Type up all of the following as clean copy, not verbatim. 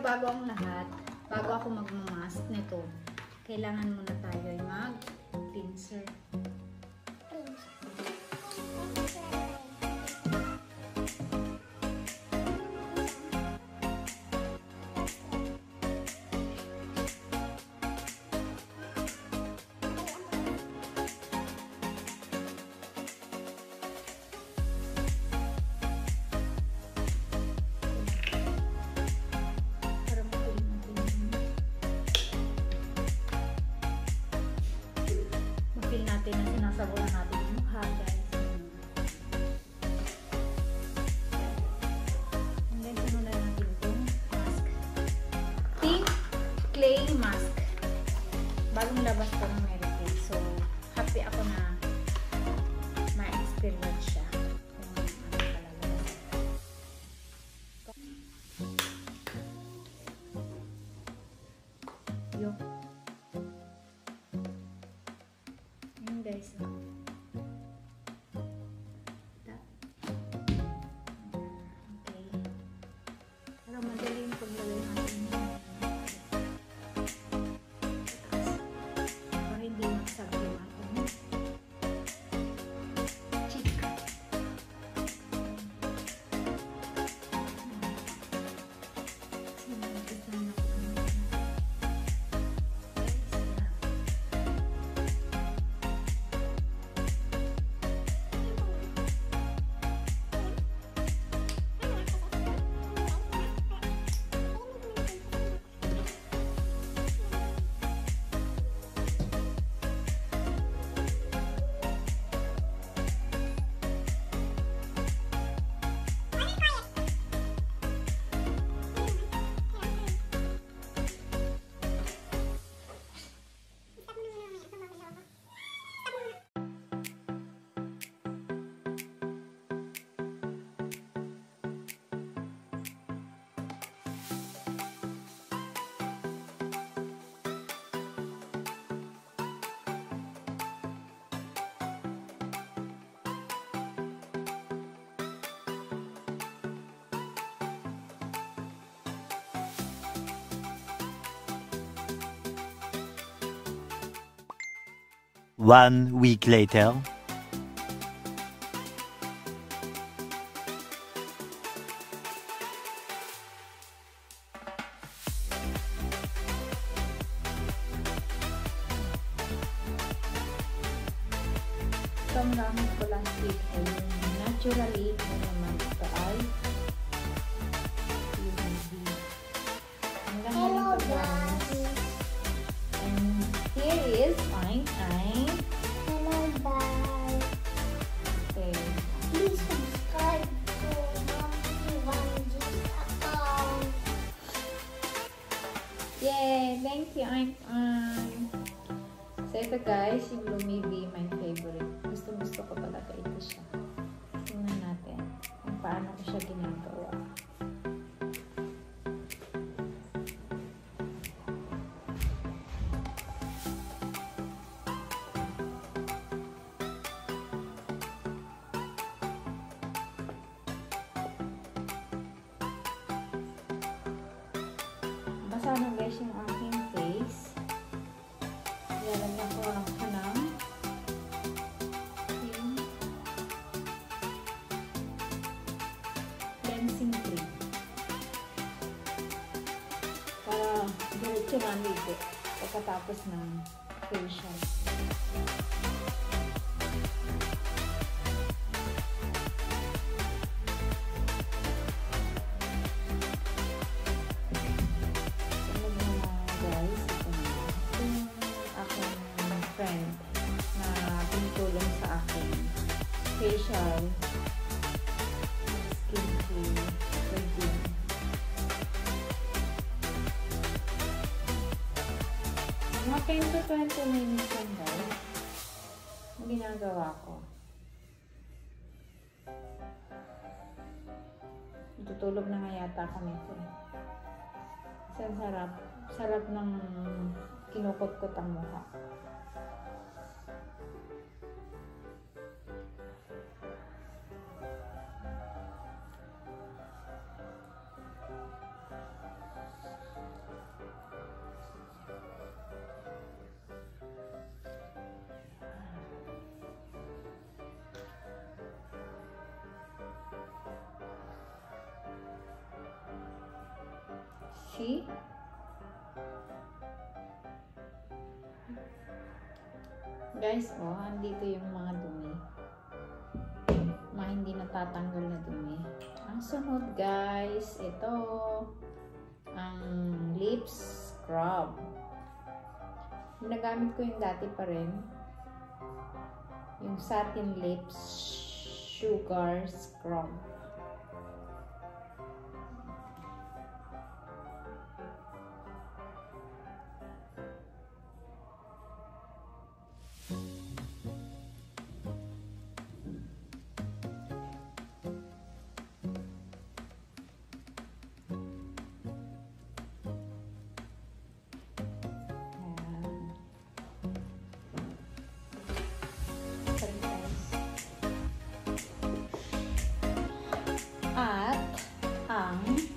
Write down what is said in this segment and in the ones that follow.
bago ang lahat, bago ako magmamask nito, kailangan muna tayo ay mag-cleanser. Feel natin na sinasabunan natin yung mukha, guys. And then, sinunan natin itong mask. Pink clay mask. Bagong labas ko ng Marykay. So, happy ako na ma-experience siya. Kung ano talaga. Yo. Guys, okay. Para madali yung paglagay natin para hindi magsag yung ating cheek. One week later. Itong gamit ko last week ay naturally naman ito ay UVB. Ang ganda ng pag-gamis. And here is mine. Hello, bye. Okay. Please subscribe to Mabuhay account. Yay! Thank you, So ito guys, yung Lumibee, my favorite. Gusto ko talaga ito siya. Tingnan natin kung paano ko siya ginagawa. Basa na guys yung aking face. Lalagyan ko lang siya ng cleansing cream. Para diretso na ligo pagkatapos ng facial. Facial skin care routine. Mga 10 to 20 minutes lang guys ang ginagawa ko. Tutulog na nga yata ako nito eh. Kasi ang sarap ng kinukot-kot ang mukha. See? Guys, oh, andito yung mga dumi. Mga hindi natatanggal na dumi. Ang sunod, guys, ito ang lips scrub. Ginagamit ko yung dati pa rin. Yung satin lips sugar scrub. At ang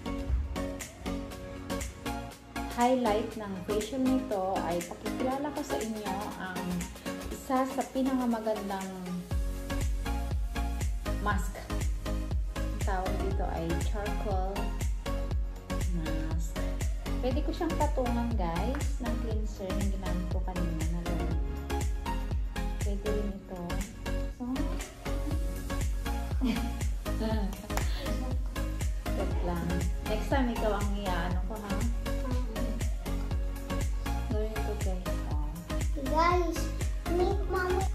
highlight ng facial nito ay pakikilala ko sa inyo ang isa sa pinakamagandang mask. Ang tawag dito ay charcoal mask. Pwede ko siyang patungan, guys, ng cleanser na ginamit ko kanina na lang. Pwede rin ito. So, lang. Next time, ikaw ang iaano ko, ha? Gawin ko, guys. Oh. Guys, meet Mama.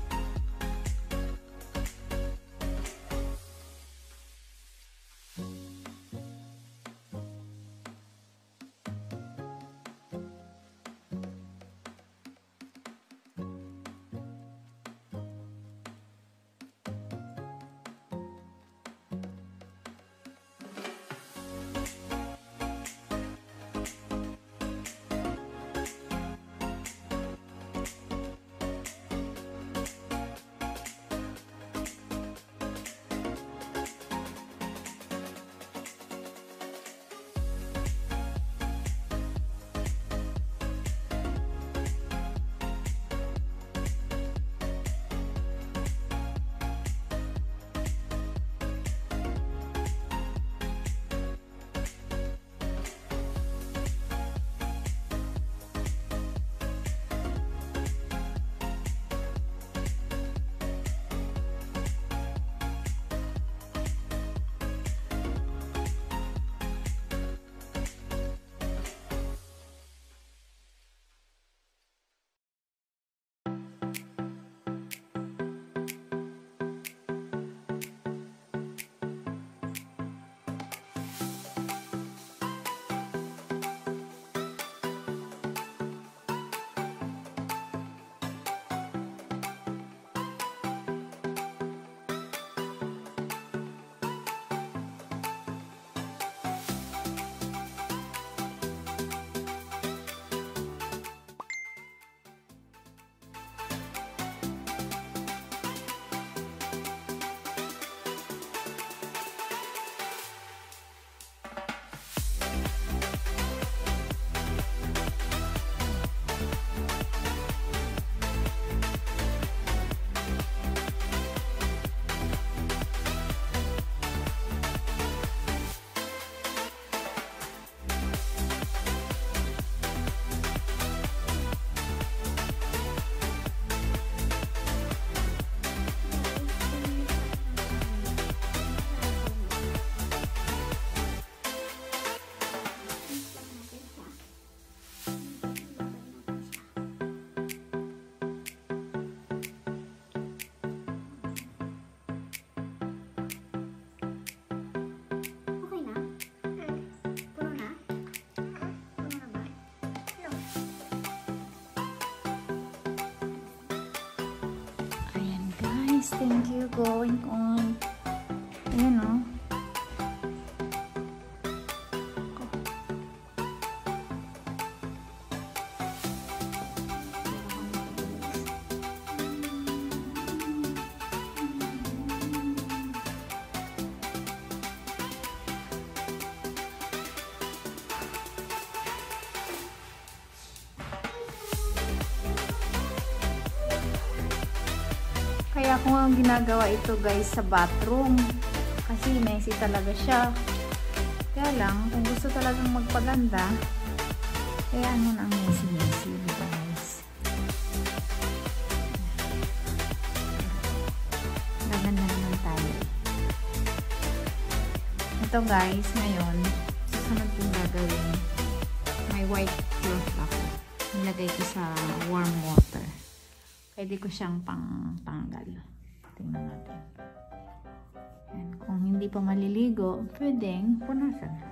Thank you. Going on. Ayan, oh. Kaya ko nga ginagawa ito, guys, sa bathroom. Kasi messy talaga siya. Kaya lang, kung gusto talagang magpaganda, Kaya ano na ang messy-messy, guys. Gaganda naman tayo. Ito guys, ngayon, susunod kong gagawin. May white cloth ako. Nilagay ko sa warm water. Pwede ko siyang pangtanggal. Tingnan natin. Yan. Kung hindi pa maliligo, pwedeng punasan.